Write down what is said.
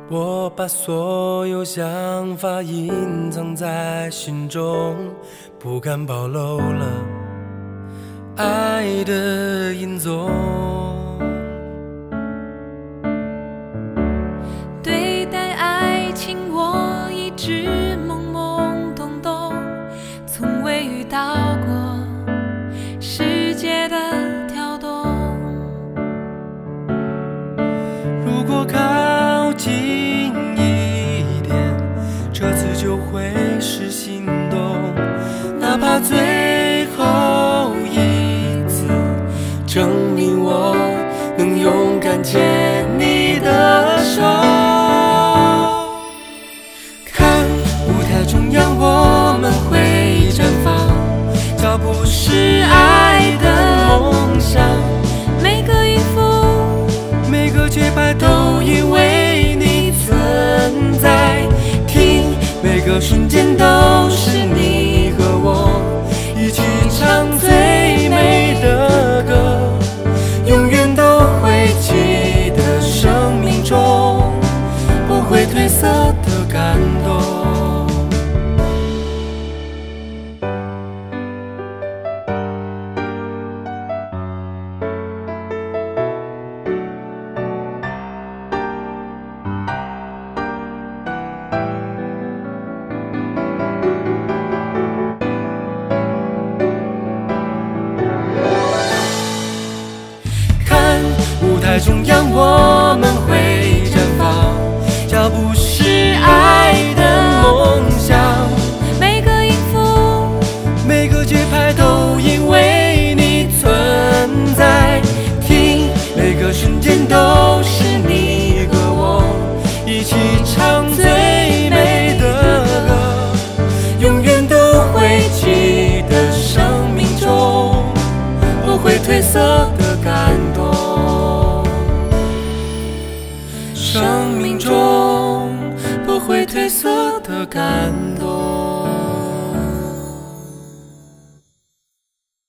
我把所有想法隐藏在心中，不敢暴露了爱的影踪。 对待爱情我一直懵懵懂懂，从未遇到过世界的跳动。 如果靠近一点，这次就会是心动，哪怕最后一次证明我能勇敢牵你的手。看舞台中央我们会绽放，脚步是爱的梦想， 每个音符每个节拍都因为你存在，听每个瞬间都是你和我一起唱最美的歌，永远都会记得生命中不会褪色的感动。中央我们会绽放，脚步是爱的梦想， 每个音符每个节拍都因为你存在，听每个瞬间都是你和我一起唱最美的歌，永远都会记得生命中不会褪色的感动，生命中不会褪色的感动。